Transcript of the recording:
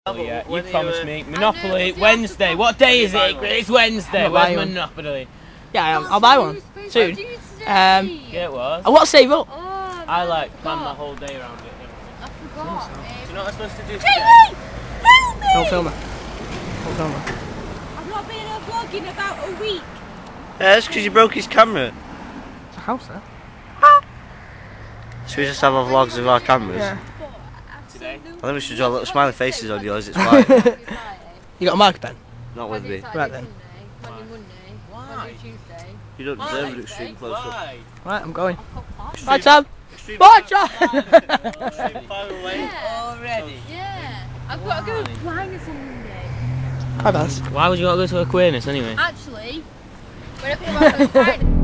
Yeah, you promised me. Monopoly, Wednesday. What day is it? It's Wednesday. Where's Monopoly? Yeah, I'll buy one soon. Yeah, it was. I want to save up. I plan my whole day around it. I forgot. Do you know what I'm supposed to do? Help me! Don't film her. Don't film her. I've not been on a vlog in about a week. Yeah, that's because you broke his camera. It's a house there. Should we just have our vlogs with our cameras? Yeah. Today? I think we should draw little smiley faces on yours, it's fine. You got a marker pen? Not with me. Right then. Why? You don't deserve an extreme close up. Why? Right, I'm going. Bye, Tom. Extreme Bye, Tom. far away. Yeah. Already? Yeah. I've got to go to Aquinas on Monday. Bye, Baz. Why would you want to go to Aquinas anyway? Actually, when I come back on Friday.